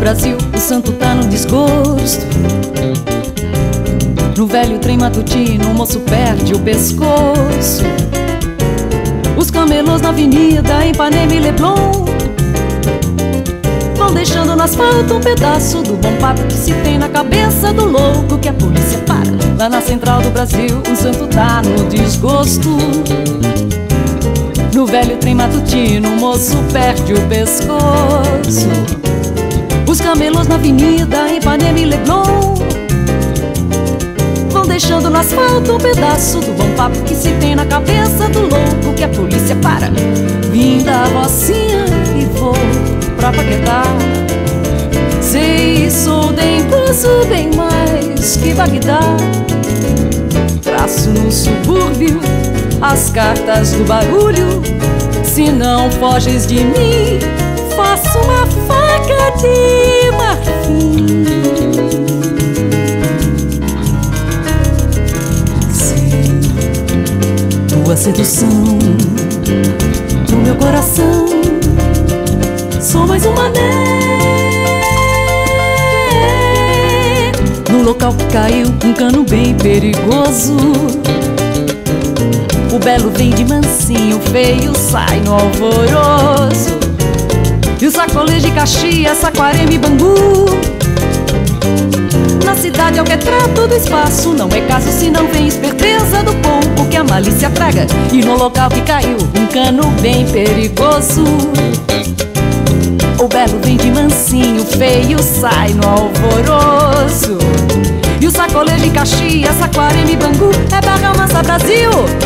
Brasil, o santo tá no desgosto. No velho trem matutino, o moço perde o pescoço. Os camelôs na avenida, em Ipanema e Leblon, vão deixando no asfalto um pedaço do bom papo que se tem na cabeça do louco que a polícia para. Lá na central do Brasil, o santo tá no desgosto. No velho trem matutino, o moço perde o pescoço. Os camelôs na avenida, em Ipanema e Leblon, vão deixando no asfalto um pedaço do bom papo que se tem na cabeça do louco que a polícia para. Vim da Rocinha e vou pra Paquetá. Sei, sou dengoso bem mais que Bagdá. Traço no subúrbio as cartas do barulho. Se não foges de mim, faço uma faca de marfim. Sei, tua sedução no meu coração. Sou mais um mané. No local que caiu um cano bem perigoso, o belo vem de mansinho, o feio sai no alvoroço. E o sacolês de Caxias, Saquarema e Bangu, na cidade é o retrato do espaço. Não é caso se não vem esperteza do pombo que a malícia traga. E no local que caiu um cano bem perigoso, o belo vem de mansinho, o feio sai no alvoroço. E o sacolês de Caxias, Saquarema e Bangu é Barra Mansa Brasil.